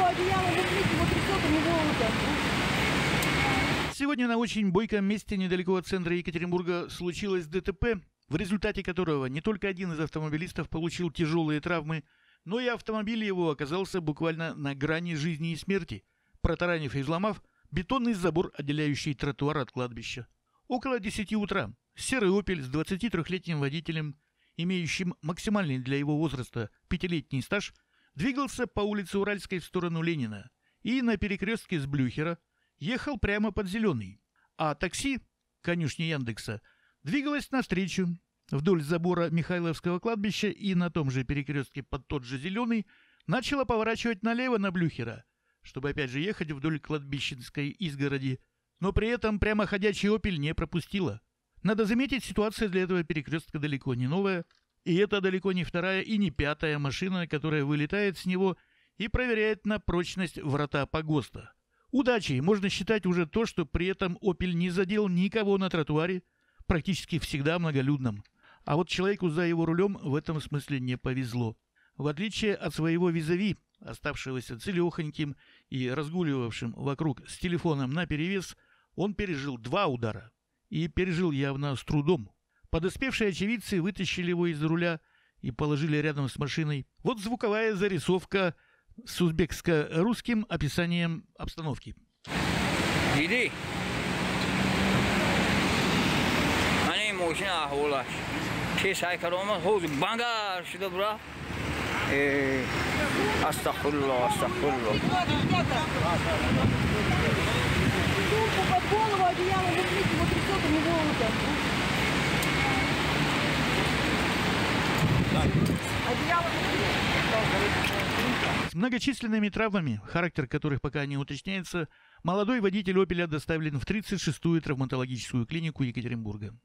голову одеялом укрыть, его трясет, у него это. Сегодня на очень бойком месте недалеко от центра Екатеринбурга случилось ДТП, в результате которого не только один из автомобилистов получил тяжелые травмы, но и автомобиль его оказался буквально на грани жизни и смерти, протаранив и взломав бетонный забор, отделяющий тротуар от кладбища. Около 10 утра серый «Опель» с 23-летним водителем, имеющим максимальный для его возраста 5-летний стаж, двигался по улице Уральской в сторону Ленина и на перекрестке с Блюхера ехал прямо под зеленый, а такси, конюшни Яндекса, двигалось навстречу вдоль забора Михайловского кладбища и на том же перекрестке под тот же зеленый начало поворачивать налево на Блюхера, чтобы опять же ехать вдоль кладбищенской изгороди, но при этом прямоходящий «Опель» не пропустила. Надо заметить, ситуация для этого перекрестка далеко не новая, и это далеко не вторая и не пятая машина, которая вылетает с него и проверяет на прочность врата погоста. Удачей можно считать уже то, что при этом «Опель» не задел никого на тротуаре, практически всегда многолюдном. А вот человеку за его рулем в этом смысле не повезло. В отличие от своего визави, оставшегося целехоньким и разгуливавшим вокруг с телефоном наперевес, он пережил 2 удара. И пережил явно с трудом. Подоспевшие очевидцы вытащили его из руля и положили рядом с машиной. Вот звуковая зарисовка с узбекско-русским описанием обстановки. Иди. Они машина ахула. Те сайкарома хоз банга шидобра. Астагфируллах, астагфируллах. Сумку под голову одеялом укрыть, его трясет, у него это. Одеялом укрыть. С многочисленными травмами, характер которых пока не уточняется, молодой водитель «Опеля» доставлен в 36-ю травматологическую клинику Екатеринбурга.